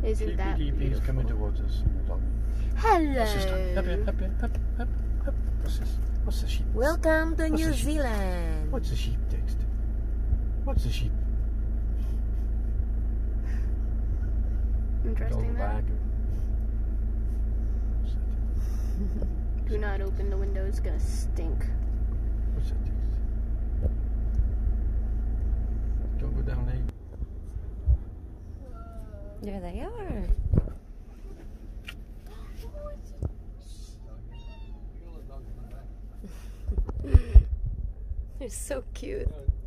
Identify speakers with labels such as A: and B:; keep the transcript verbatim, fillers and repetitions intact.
A: Isn't
B: Sheepy
A: that
B: Deepy is
A: beautiful?
B: coming towards us.
A: Hello.
B: What's this time? Up here, up here, up, up, up. What's this? What's the sheep?
C: Welcome to
B: What's
C: New
B: the sheep?
C: Zealand.
B: What's the sheep text? What's the sheep?
A: Interesting
B: Go
A: that.
B: back. What's that?
A: Do not open the window, it's gonna stink.
B: What's that text? Don't go down there.
C: There they are. They're so cute.